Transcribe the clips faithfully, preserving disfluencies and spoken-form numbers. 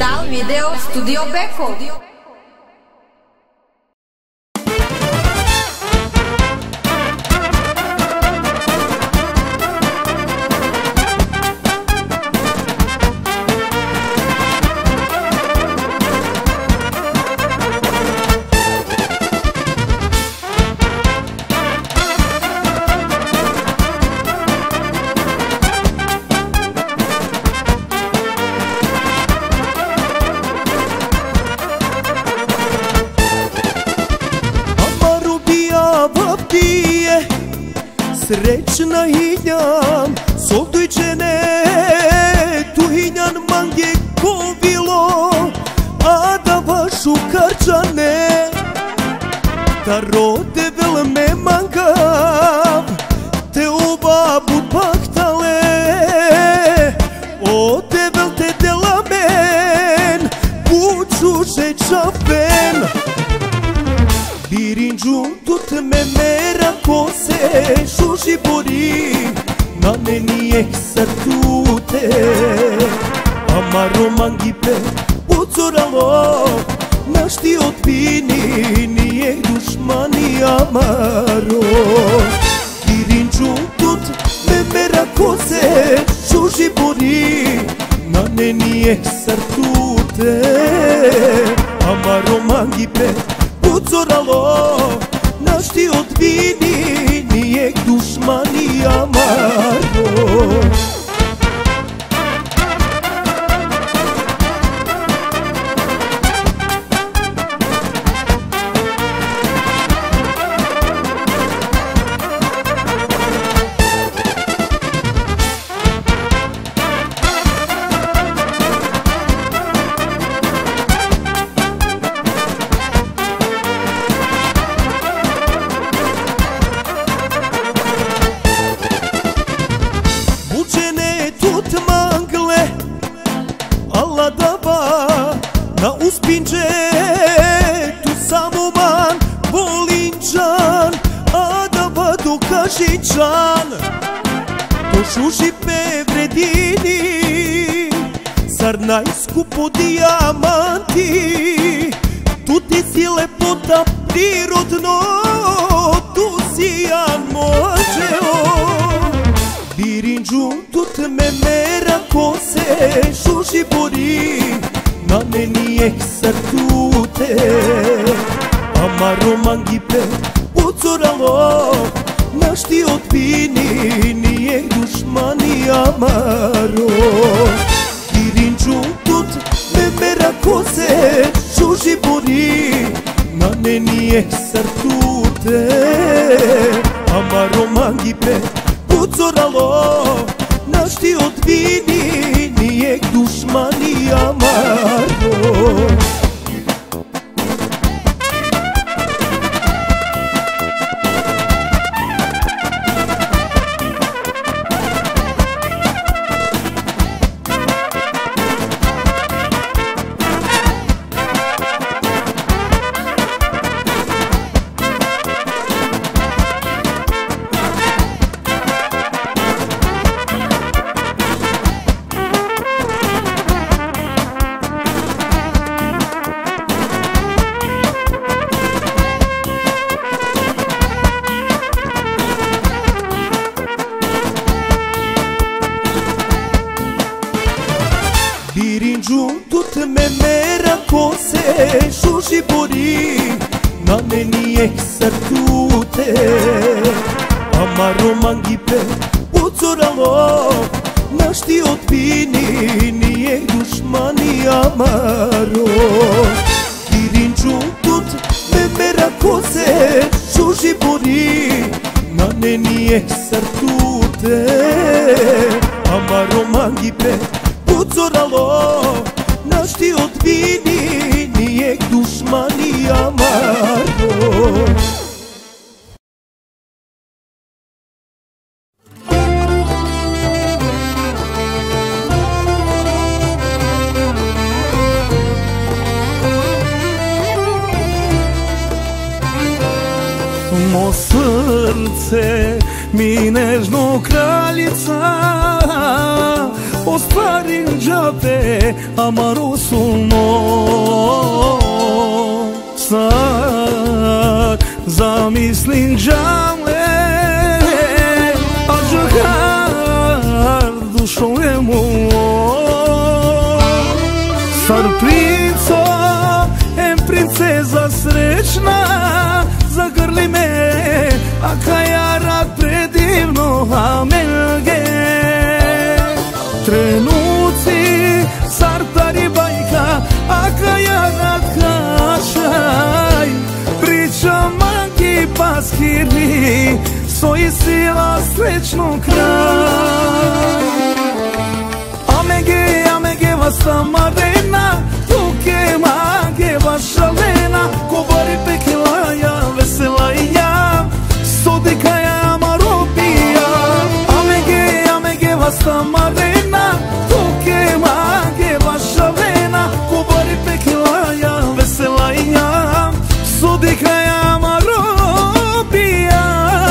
Digital Video Studio Beko. Srećna hinjan, soldujčene, tu hinjan mange ko bilo, a da vašu karčane, da rode velme mangav, te u babu pahtale, o te velte delamen, buču šećaven. Birinđu tut me mera kose šuši bori, na meni ek sartute, amaro mangipe ucoralo, naš ti otpini, nijek dušmani amaro. Birinđu tut me mera kose šuši bori, na meni ek sartute, amaro mangipe ucoralo, naš ti odbini, nijek dušmani amaro. Na uspinđe tu samo man volinčan, a da vadu kašičan, to šuši pe vredini, zar najskupo dijamanti, tu ti si lepota prirodno, tu si jan mođeo. Birinđu tut me mera kose šuši bori, na meni ek sartute, amaro mangipe ucoralo, naš ti otpini, nijek dušmani amaro. Birinđu tut me mera kose šuši bori, na meni ek sartute, amaro mangipe ucoralo, naš ti otpini, nijek dušmani amaro. Birinđu tut me mera kose šuši bori, na meni ek sartute, amaro mangipe ucoralo, naš ti otpini, nijek dušmani amaro. Birinđu tut me mera kose šuši bori, na meni ek sartute, amaro mangipe ucoralo, naš ti odbini, nijek dušmani amaro. Mo srce mi nežno kraljica, ostvarim džabe amaru sulmo. Sad zamislim džale, a žahar dušom je moj. Sar princo, em princeza srećna, zagrli me, a kaja rad predivno, a melge. Trenuci, sartari bajka, a kaja rad kašaj. Priča manki paskiri, soji sila srećno kraj. Amege, amege vasta marena, tuke mage vaša lena, kobari pekila ja, vesela i ja, sodika ja marobija. Amege, amege vasta marena, tuke mage vaša lena, kobari pekila ja, vesela i ja, sodika ja marobija.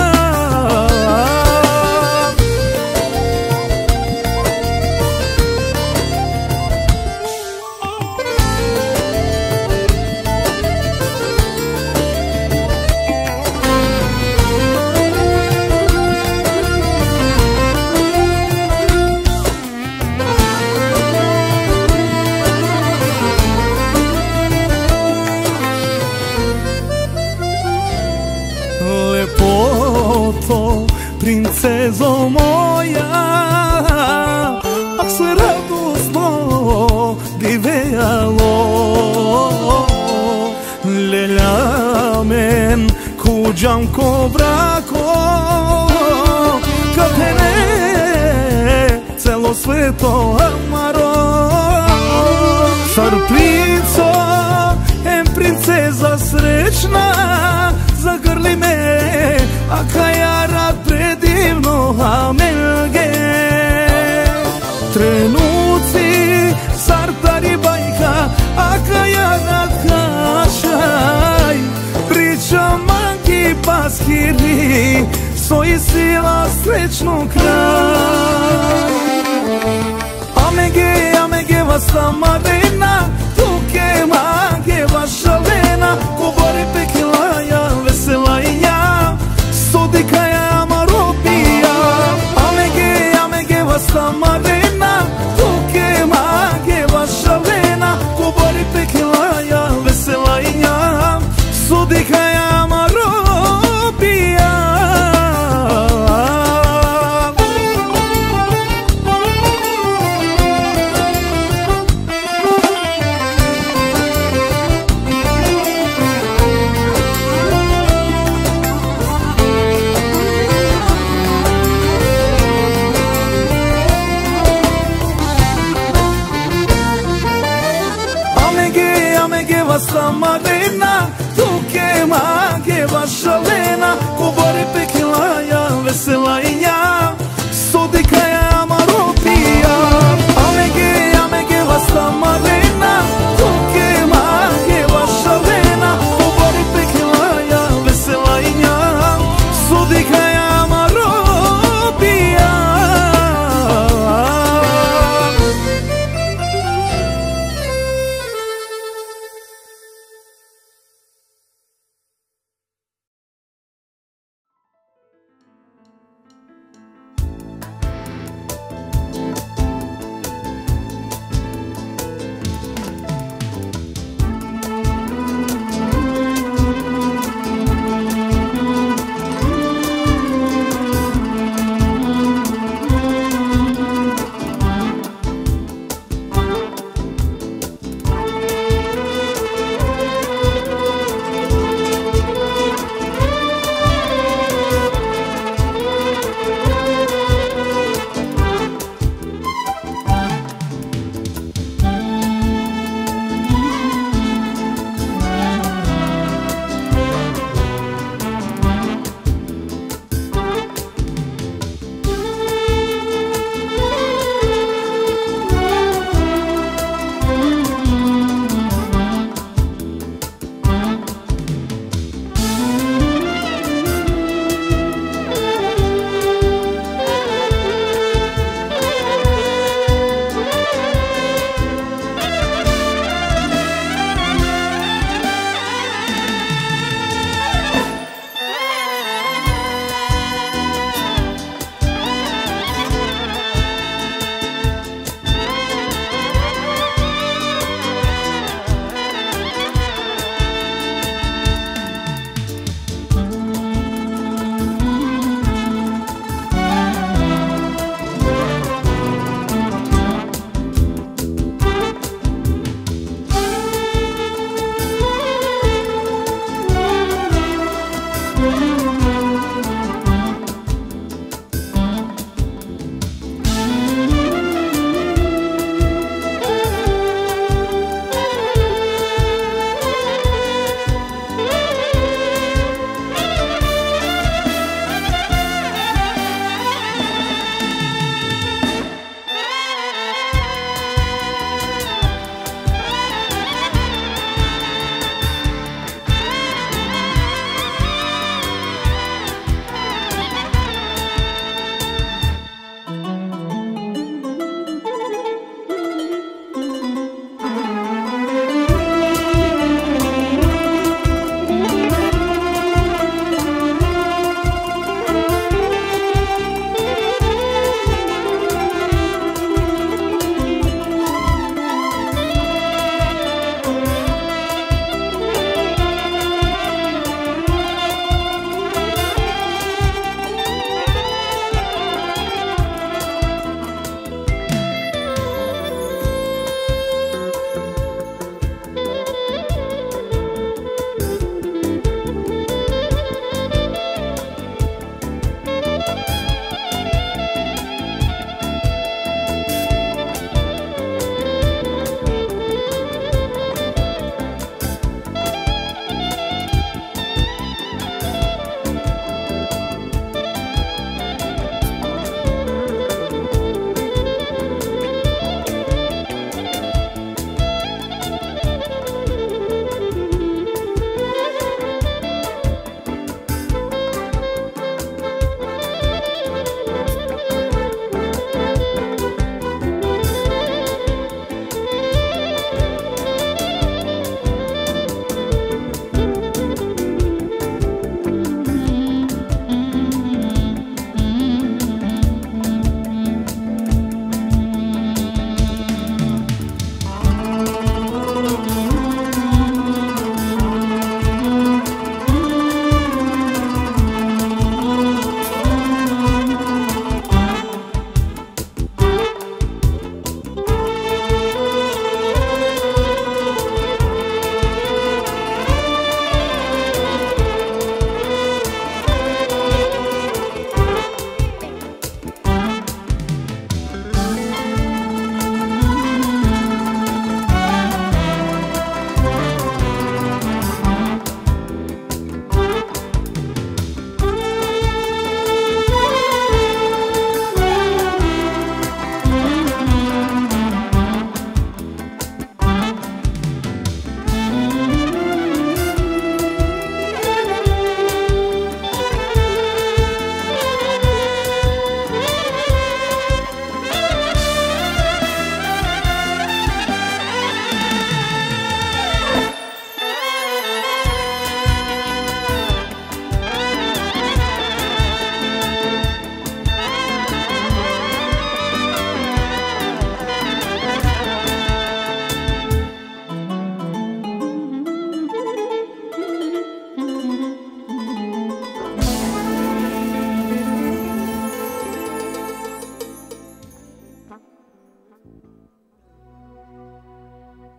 Lepoto, princezo moja, ak sve radosno divejalo. Leljamen kuđam ko brako, kad te ne celo sveto amaro. Sar princo, em princeza srećna, zagrli me, a kaja rad predivno, a melge. Trenuci, sartari bajka, a kaja rad kašaj. Priča manki paskiri, soji sila srećno kraj. Amege, amege vasta marena, tuke mage vaša lena, kobari pekila ja, vesela i ja, sodika ja marobija. Amege, amege vasta marena, tuke mage vaša lena, kobari pekila ja, vesela i ja, sodika ja marobija. Vasta marena, tuke mage vaša lena, kobari pekila ja, vesela i ja, sodika ja marobija. Amege, amege vasta marena, tuke mage vaša lena, kobari pekila ja, vesela i ja, sodika ja marobija.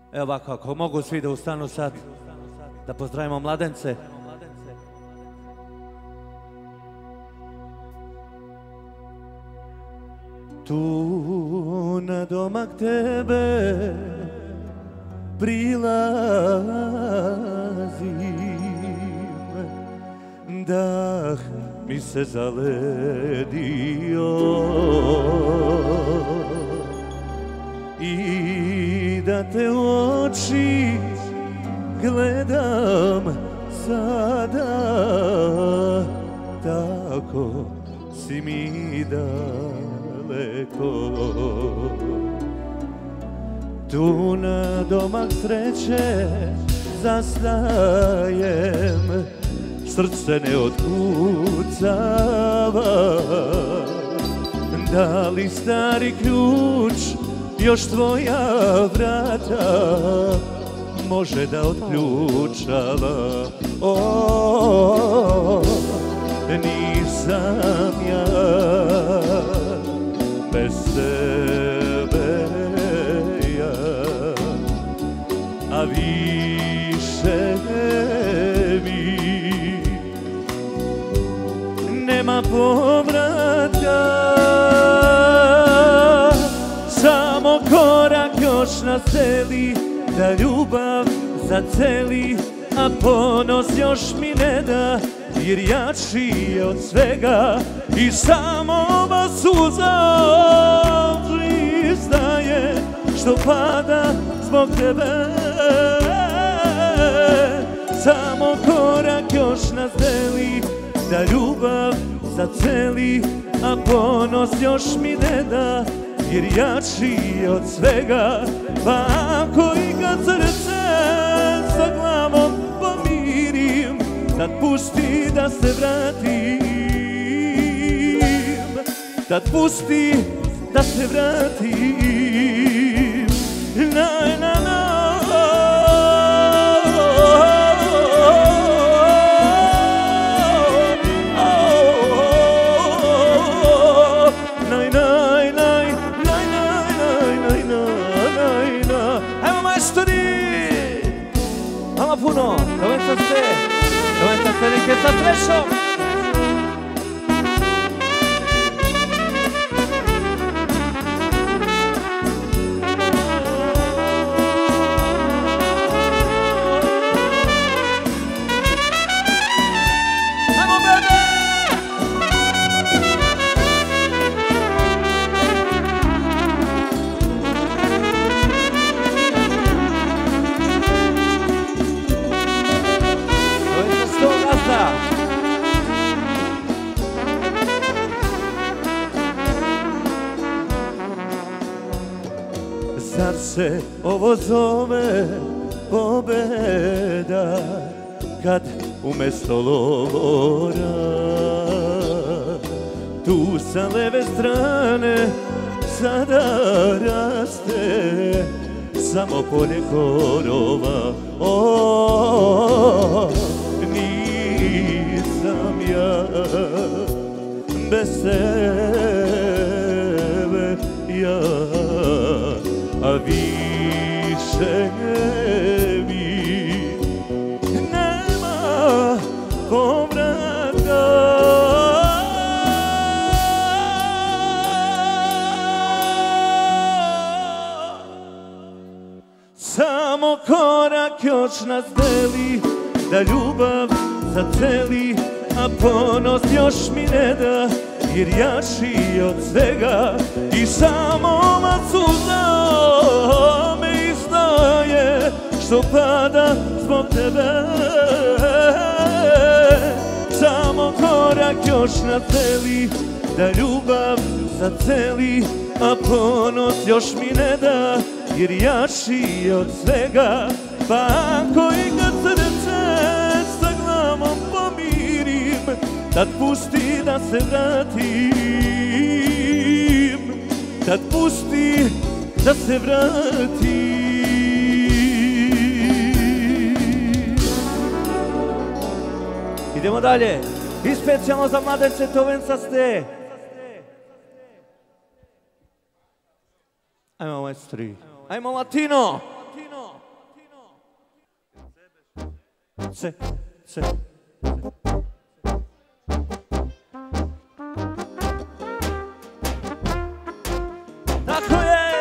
Evo ovako, ako mogu svi da ustanu sad, da pozdravimo mladence. Tu na domak tebe prilazim, dah mi se zaledio i da te u oči gledam sada, tako si mi daleko. Tu na domak sreće zastajem, srce ne otkucava. Da li stari ključ još tvoja vrata može da otključava? O, nisam ja bez tebe ja, a više mi nema povratka. Samo korak još nas deli, da ljubav zaceli, a ponos još mi ne da, jer jači je od svega i samo ova suza izdaje što pada zbog tebe. Samo korak još nas deli, da ljubav zaceli, a ponos još mi ne da, jer jači je od svega. Pa ako i kad srce sa glavom pomirim, tad pusti da se vratim, tad pusti da se vratim. Na, na, na. Puno, doveća se, doveća se neke sa trešom. Ajmo, bebe! Zar se ovo zove pobeda, kad umesto logora tu sa leve strane sada raste samo polje korova? O, nisam ja bez tebe ja, a više mi nema povratka. Samo korak još nas deli, da ljubav zaceli, a ponos još mi ne da, jer jači je od svega i samo ova suza me izdaje što pada zbog tebe. Samo korak još nas deli, da ljubav zaceli, a ponos još mi ne da, jer jači je od svega. Pa ako i kad srce sa glavom pomirim, tad pusti da se vratim, tad pusti da se vratim. Idemo dalje, i specijalno za mladence Tovencaste. Ajmo maestri, ajmo Latino. ce, ce. Tako je.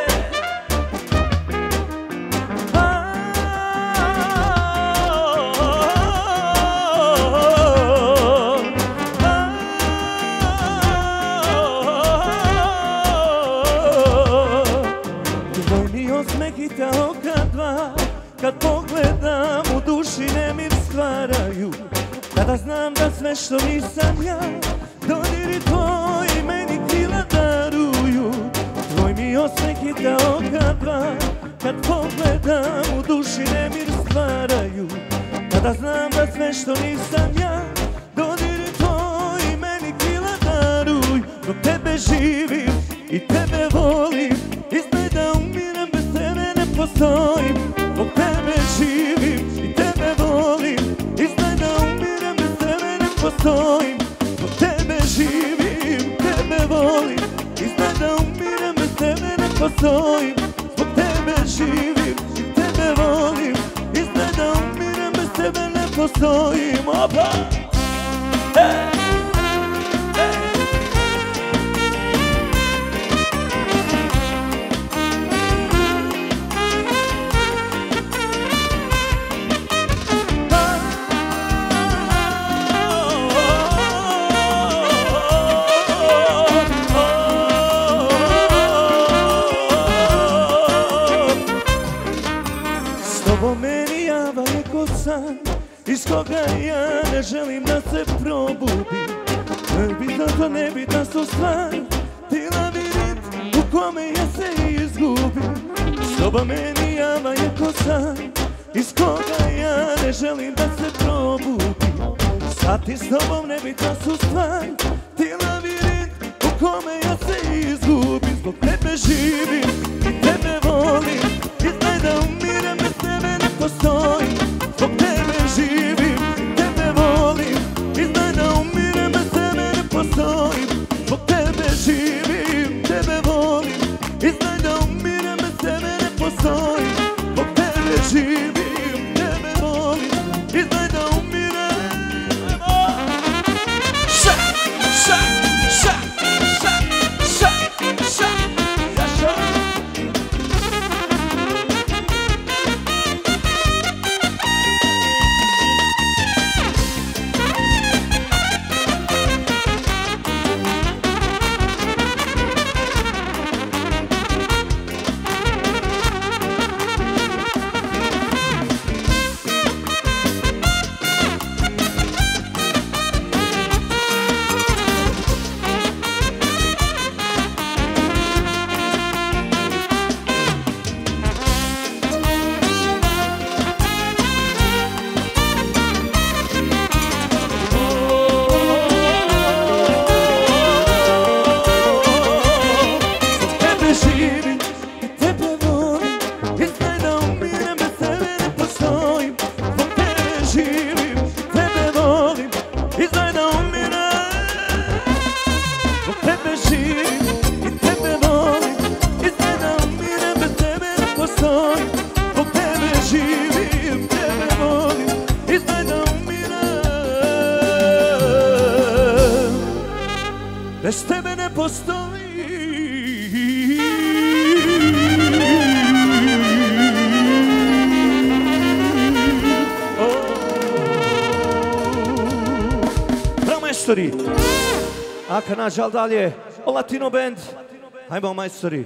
Tvoj mi osmeh i ta oka dva, kad pogledam u duši nemir stvaraju. Kada znam da sve što nisam ja, dodiri tvoji meni krila daruju. Tvoj mi osmeh i ta oka dva, kad pogledam u duši nemir stvaraju. Kada znam da sve što nisam ja, dodiri tvoji meni krila daruju. Dok tebe živim i tebe volim, i znaj da umiram bez tebe ne postojim. Dok tebe živim i tebe volim, i znaj da umiram bez tebe ne postojim. Dok tebe živim, tebe volim, i znaj da umiram bez tebe ne postojim. Zbog tebe živim i tebe volim, i znaj da umiram bez tebe ne postojim. Opa! Hey! Ovo meni java je ko san, iz koga ja ne želim da se probudim. Nebitna to nebitna su stvar, ti labirint u kome ja se izgubim. S tobom meni java je ko san, iz koga ja ne želim da se probudim. Sad ti s tobom nebitna su stvar, ti labirint u kome ja se izgubim. Zbog tebe živim i tebe volim, i znaj da umiram bez tebe ne postojim. Zbog tebe živim i tebe volim, i znaj da umiram bez tebe ne postojim. Zbog tebe živim, tebe volim, i znaj da umiram bez tebe ne postojim. Zbog tebe živim, tebe volim, i znaj da umiram. Ša, ša, ša, ša, ša, ša, ja ša. Bez tebe ne postoji. Bravo majstori. Aka nađal dalje. O Latino Band. Hajmo majstori.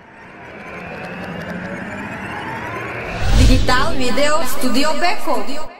Digital Video Studio Beko.